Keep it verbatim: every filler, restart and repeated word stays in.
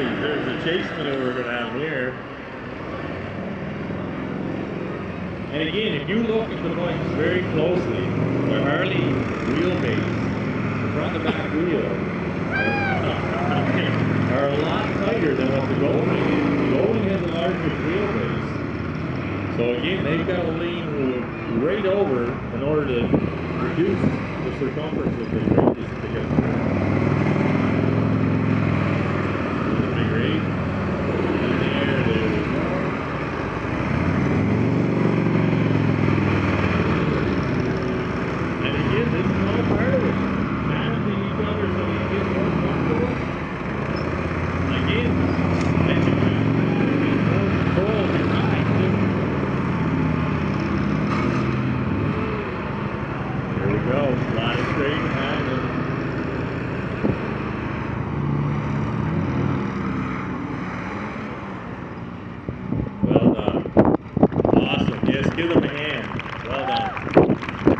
there's a chase maneuver going to happen here. And again, if you look at the bikes very closely, the Harley wheelbase, the front and back wheel, are a lot tighter than what the Goldwing is. The Goldwing has a larger wheelbase. So again, they've got to lean right over in order to reduce the circumference of the ranges that they get through. The big eight. And there, there we go. And again, this is all part of it. Managing each other so you get more comfortable. Again, as you get more control of your ride too. Here we go, line straight behind it. Well done. Awesome. Yes, give them a hand. Well done.